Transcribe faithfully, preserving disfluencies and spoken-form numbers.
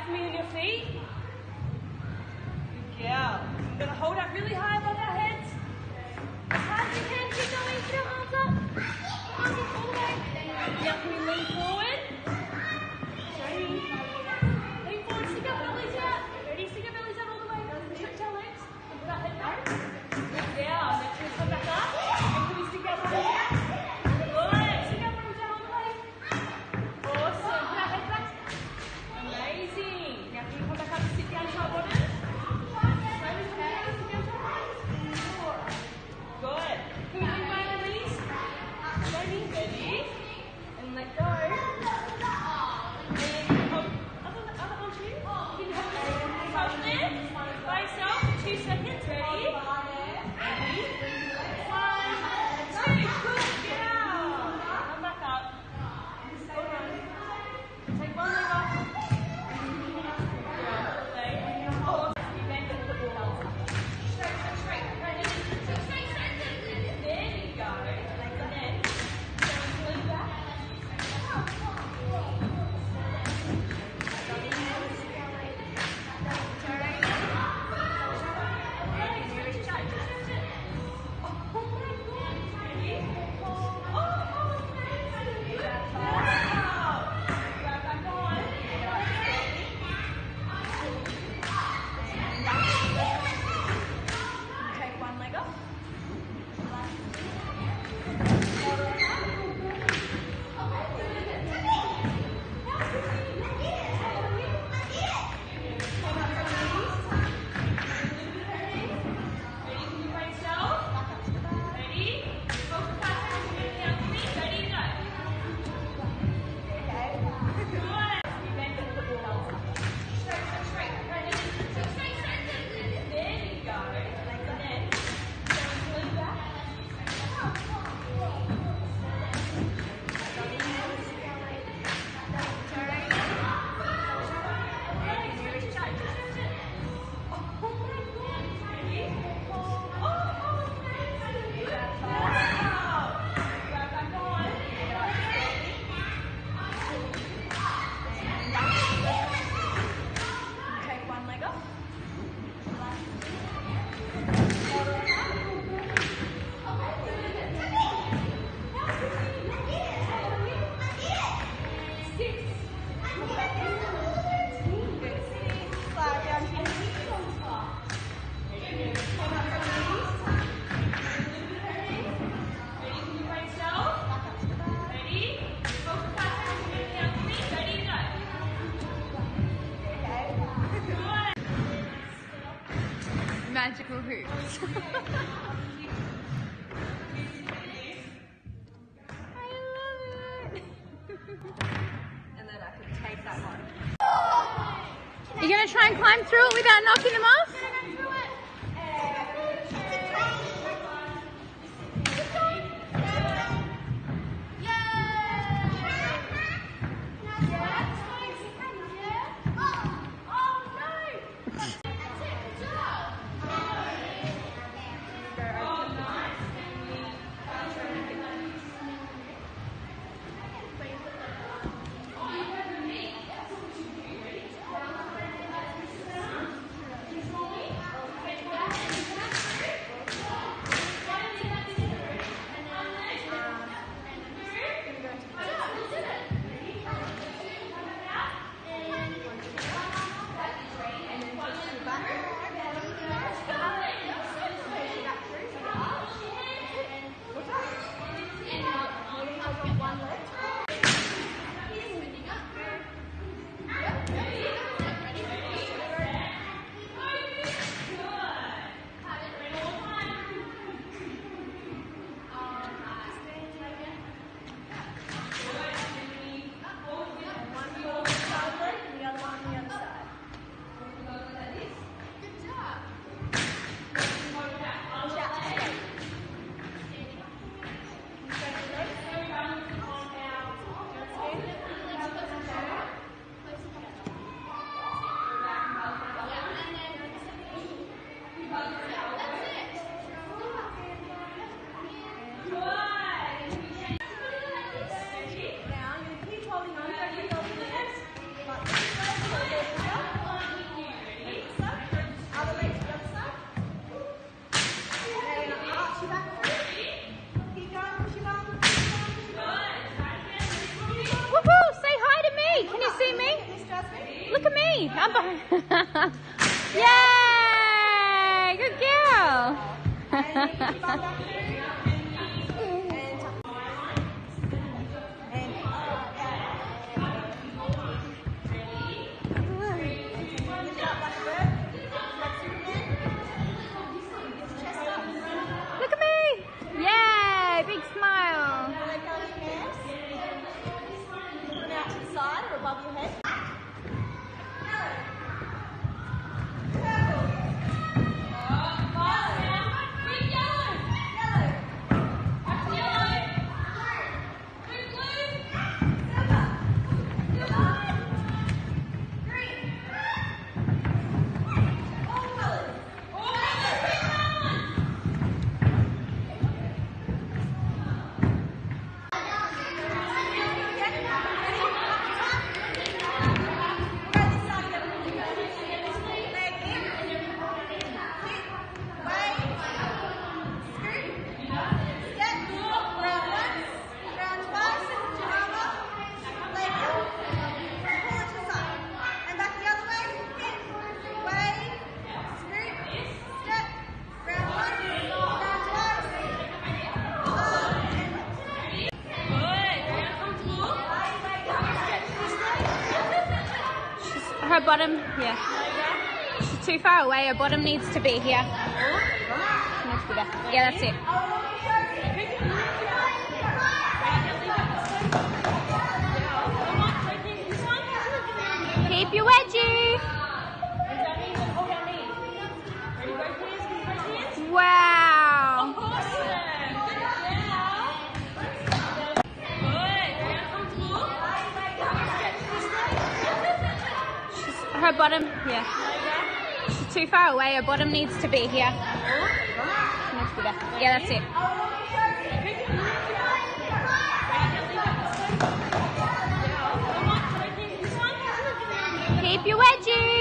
for me on your feet. Good girl. We're going to hold up really high above our heads. As hard as you can, keep going, keep your arms up. Arms up all the way. Now can we lean forward? Ready? Lean forward, stick our bellies out. Ready? Stick our bellies out all the way. Stretch our legs and put our head back. Good girl. Now can we come back up? And can we stick our bellies out? Good. Stick our bellies out all the way. Awesome. Put our head back. Amazing. Now can you come back up and sit down to our bottom? Slowly come down, sit down to our bottom. Good. Can we lean by the knees? Slowly, ready? And let go. And hold other, other arm too. You can hold, hold there by yourself for two seconds. Ready? Ready? One, two. Good girl. Come back up. Hold on. Take one leg off. Magical hoops. I love it. And then I can take that one. You're going to try and climb through it without knocking them off? look at me. I'm behind. Yay! Good girl. Look at me. Yay! Big smile. Out to the side or above your head. Her bottom, yeah. She's too far away. Her bottom needs to be here. She needs to be there. Yeah, that's it. Keep your wedgie. Wow. Her bottom, yeah. She's too far away. Her bottom needs to be here. She needs to be there. Yeah, that's it. Keep your wedgie.